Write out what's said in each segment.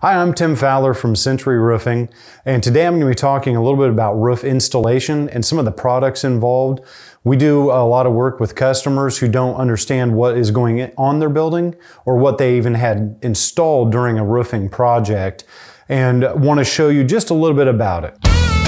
Hi, I'm Tim Fowler from Century Roofing, and today I'm going to be talking a little bit about roof installation and some of the products involved. We do a lot of work with customers who don't understand what is going on their building or what they even had installed during a roofing project, and want to show you just a little bit about it.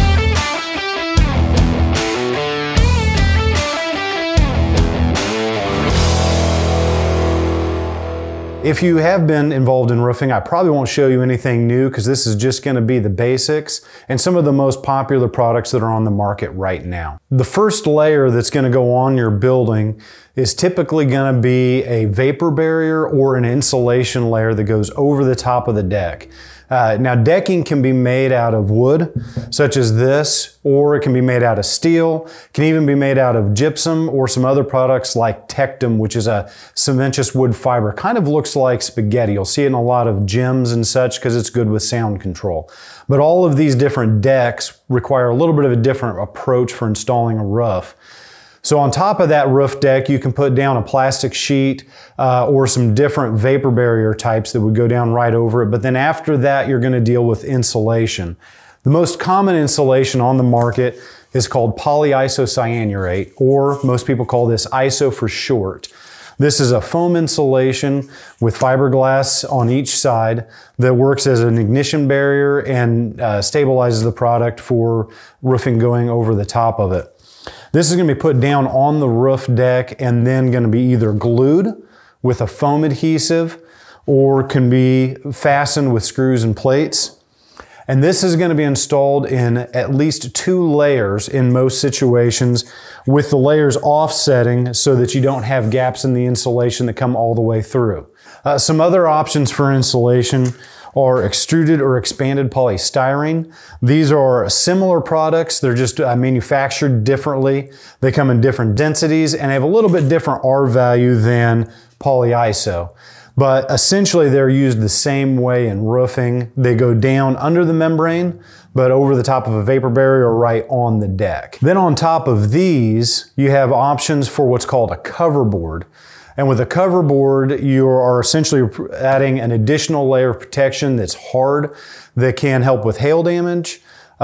If you have been involved in roofing, I probably won't show you anything new because this is just going to be the basics and some of the most popular products that are on the market right now. The first layer that's going to go on your building is typically going to be a vapor barrier or an insulation layer that goes over the top of the deck. Now, decking can be made out of wood, such as this, or it can be made out of steel. It can even be made out of gypsum or some other products like Tectum, which is a cementitious wood fiber. Kind of looks like spaghetti. You'll see it in a lot of gyms and such because it's good with sound control. But all of these different decks require a little bit of a different approach for installing a roof. So on top of that roof deck, you can put down a plastic sheet or some different vapor barrier types that would go down right over it. But then after that, you're going to deal with insulation. The most common insulation on the market is called polyisocyanurate, or most people call this ISO for short. This is a foam insulation with fiberglass on each side that works as an ignition barrier and stabilizes the product for roofing going over the top of it. This is going to be put down on the roof deck and then going to be either glued with a foam adhesive or can be fastened with screws and plates. And this is going to be installed in at least 2 layers in most situations, with the layers offsetting so that you don't have gaps in the insulation that come all the way through. Some other options for insulation are extruded or expanded polystyrene. These are similar products. They're just manufactured differently. They come in different densities and have a little bit different R value than polyiso. But essentially they're used the same way in roofing. They go down under the membrane, but over the top of a vapor barrier right on the deck. Then on top of these, you have options for what's called a cover board. And with a cover board, you are essentially adding an additional layer of protection that's hard, that can help with hail damage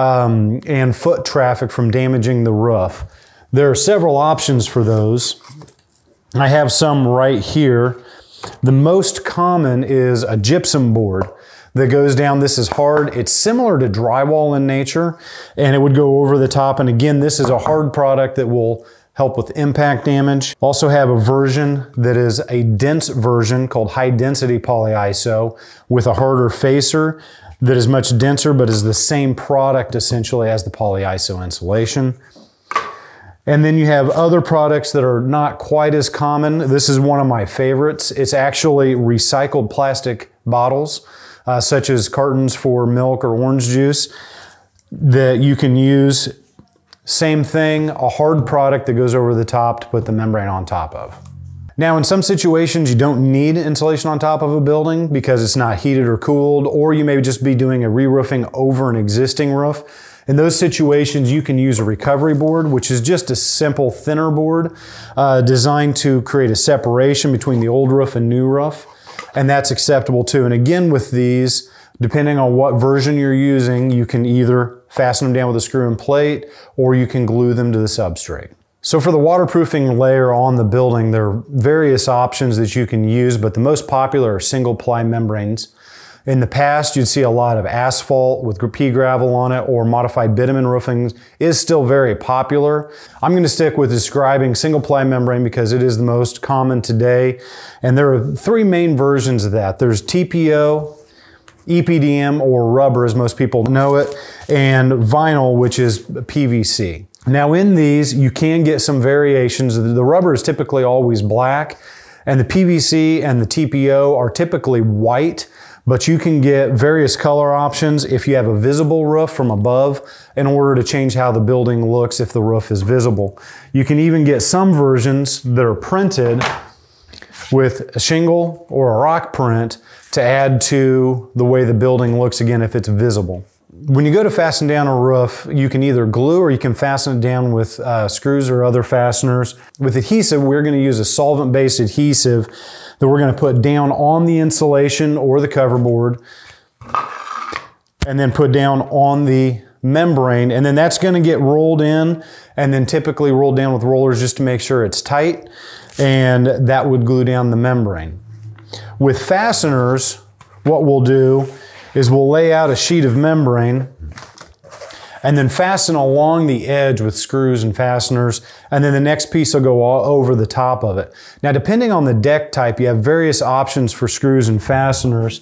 and foot traffic from damaging the roof. There are several options for those. I have some right here. The most common is a gypsum board that goes down. This is hard. It's similar to drywall in nature, and it would go over the top. And again, this is a hard product that will help with impact damage. Also have a version that is a dense version called high density polyiso with a harder facer that is much denser but is the same product essentially as the polyiso insulation. And then you have other products that are not quite as common. This is one of my favorites. It's actually recycled plastic bottles, such as cartons for milk or orange juice, that you can use. Same thing, a hard product that goes over the top to put the membrane on top of. Now, in some situations, you don't need insulation on top of a building because it's not heated or cooled, or you may just be doing a re-roofing over an existing roof. In those situations, you can use a recovery board, which is just a simple thinner board designed to create a separation between the old roof and new roof, and that's acceptable too. And again, with these, depending on what version you're using, you can either fasten them down with a screw and plate, or you can glue them to the substrate. So for the waterproofing layer on the building, there are various options that you can use, but the most popular are single ply membranes. In the past, you'd see a lot of asphalt with pea gravel on it, or modified bitumen roofing is still very popular. I'm going to stick with describing single ply membrane because it is the most common today. And there are 3 main versions of that. There's TPO, EPDM, or rubber as most people know it, and vinyl, which is PVC. Now in these, you can get some variations. The rubber is typically always black, and the PVC and the TPO are typically white, but you can get various color options if you have a visible roof from above in order to change how the building looks if the roof is visible. You can even get some versions that are printed with a shingle or a rock print to add to the way the building looks again if it's visible. When you go to fasten down a roof, you can either glue or you can fasten it down with screws or other fasteners. With adhesive, we're going to use a solvent-based adhesive that we're going to put down on the insulation or the cover board. and then put down on the membrane, and then that's going to get rolled in and then typically rolled down with rollers just to make sure it's tight, and that would glue down the membrane. With fasteners, what we'll do is we'll lay out a sheet of membrane and then fasten along the edge with screws and fasteners, and then the next piece will go all over the top of it. Now, depending on the deck type, you have various options for screws and fasteners.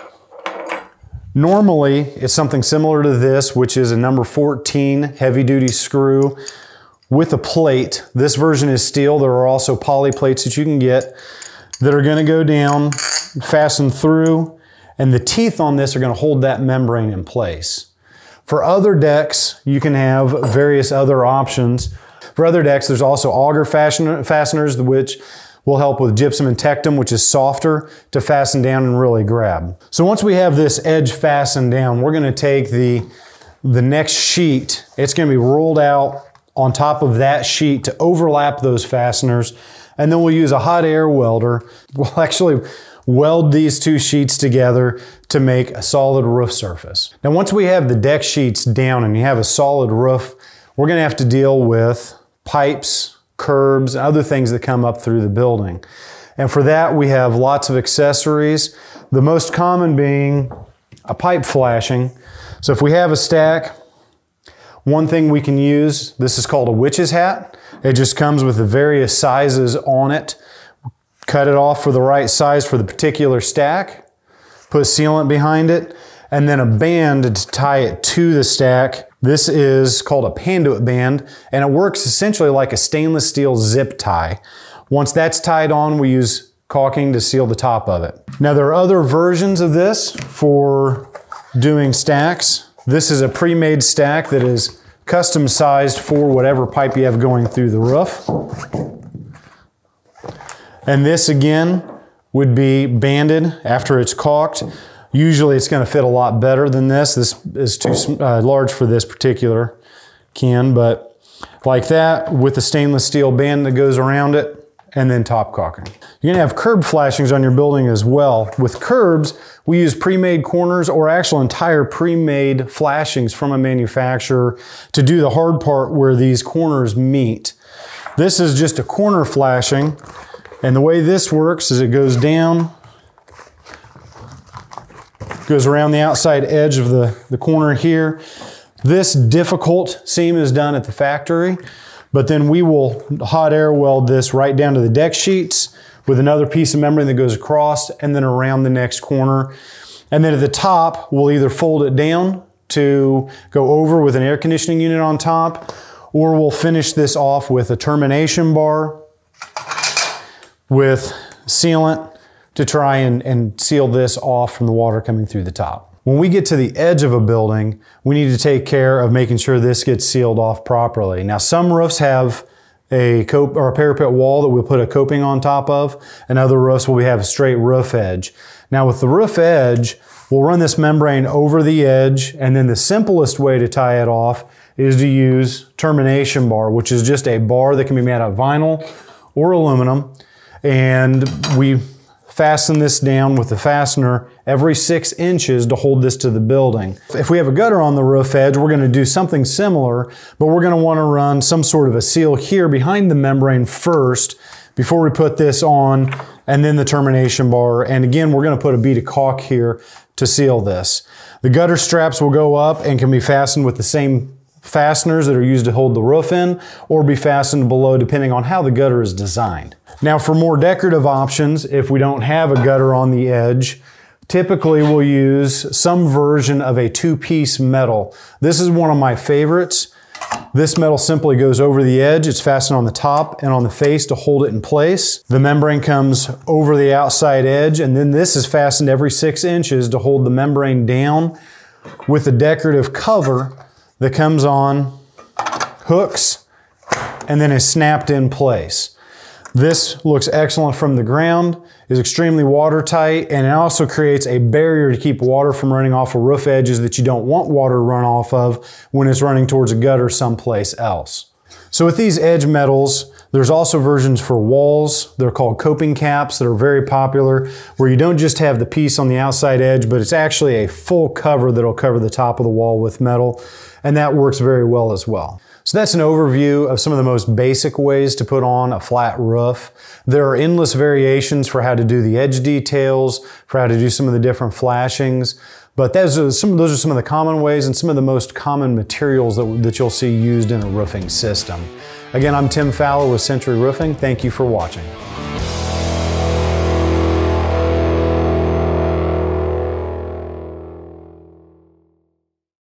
Normally, it's something similar to this, which is a number 14 heavy-duty screw with a plate. This version is steel. There are also poly plates that you can get that are going to go down, fasten through, and the teeth on this are going to hold that membrane in place. For other decks, you can have various other options. For other decks, there's also auger fasteners, which will help with gypsum and tectum, which is softer to fasten down and really grab. So once we have this edge fastened down, we're going to take the next sheet. It's going to be rolled out on top of that sheet to overlap those fasteners, and then we'll use a hot air welder. We'll actually weld these two sheets together to make a solid roof surface. Now, once we have the deck sheets down and you have a solid roof, we're going to have to deal with pipes, curbs, and other things that come up through the building. And for that, we have lots of accessories, the most common being a pipe flashing. So if we have a stack, one thing we can use, this is called a witch's hat. It just comes with the various sizes on it. Cut it off for the right size for the particular stack, put sealant behind it, and then a band to tie it to the stack. This is called a Panduit band, and it works essentially like a stainless steel zip tie. Once that's tied on, we use caulking to seal the top of it. Now, there are other versions of this for doing stacks. This is a pre-made stack that is custom sized for whatever pipe you have going through the roof. And this again would be banded after it's caulked. Usually it's going to fit a lot better than this. This is too large for this particular can, but like that with the stainless steel band that goes around it, and then top caulking. You're going to have curb flashings on your building as well. With curbs, we use pre-made corners or actual entire pre-made flashings from a manufacturer to do the hard part where these corners meet. This is just a corner flashing. And the way this works is it goes down, goes around the outside edge of the corner here. This difficult seam is done at the factory, but then we will hot air weld this right down to the deck sheets with another piece of membrane that goes across and then around the next corner. And then at the top, we'll either fold it down to go over with an air conditioning unit on top, or we'll finish this off with a termination bar with sealant to try and seal this off from the water coming through the top. When we get to the edge of a building, we need to take care of making sure this gets sealed off properly. Now, some roofs have a parapet wall that we'll put a coping on top of, and other roofs will have a straight roof edge. Now, with the roof edge, we'll run this membrane over the edge, and then the simplest way to tie it off is to use termination bar, which is just a bar that can be made out of vinyl or aluminum. And we fasten this down with the fastener every 6 inches to hold this to the building. If we have a gutter on the roof edge, we're going to do something similar, but we're going to want to run some sort of a seal here behind the membrane first before we put this on, and then the termination bar. And again, we're going to put a bead of caulk here to seal this. The gutter straps will go up and can be fastened with the same fasteners that are used to hold the roof in, or be fastened below depending on how the gutter is designed. Now, for more decorative options, if we don't have a gutter on the edge, typically we'll use some version of a 2-piece metal. This is one of my favorites. This metal simply goes over the edge. It's fastened on the top and on the face to hold it in place. The membrane comes over the outside edge, and then this is fastened every 6 inches to hold the membrane down with a decorative cover that comes on hooks and then is snapped in place. This looks excellent from the ground, is extremely watertight, and it also creates a barrier to keep water from running off of roof edges that you don't want water to run off of when it's running towards a gutter someplace else. So with these edge metals, there's also versions for walls. They're called coping caps that are very popular, where you don't just have the piece on the outside edge, but it's actually a full cover that'll cover the top of the wall with metal, and that works very well as well. So that's an overview of some of the most basic ways to put on a flat roof. There are endless variations for how to do the edge details, for how to do some of the different flashings. But those are some of the common ways and some of the most common materials that you'll see used in a roofing system. Again, I'm Tim Fowler with Century Roofing. Thank you for watching.